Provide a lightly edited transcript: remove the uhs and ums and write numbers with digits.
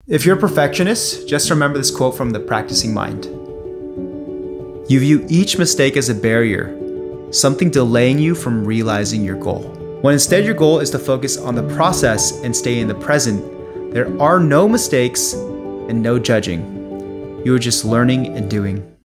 If you're a perfectionist, just remember this quote from The Practicing Mind. You view each mistake as a barrier, something delaying you from realizing your goal. When instead your goal is to focus on the process and stay in the present, there are no mistakes and no judging. You are just learning and doing.